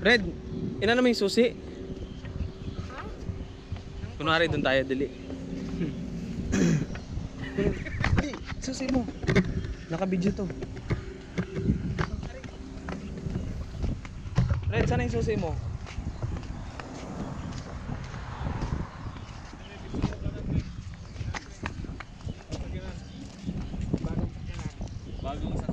Red, ina naman yung susi. Kunwari doon tayo, dali. Dali, susi mo. Naka-video to. Red, sana yung susi mo? Bagong